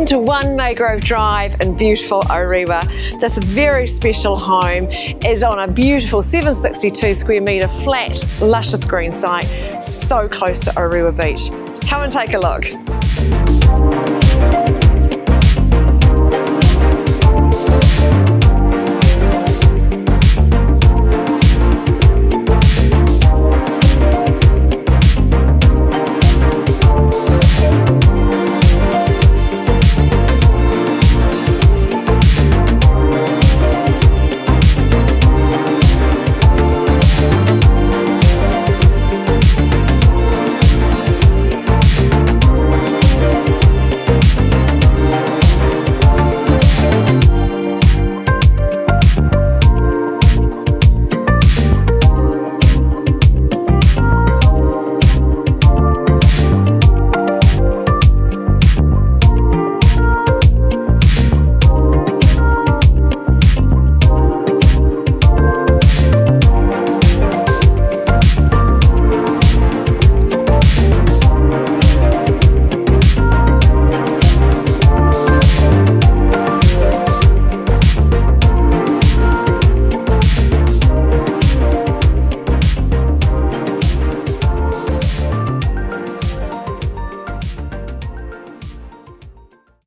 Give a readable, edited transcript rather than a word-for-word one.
Welcome to One Maygrove Drive in beautiful Orewa. This very special home is on a beautiful 762 square metre flat, luscious green site, so close to Orewa Beach. Come and take a look.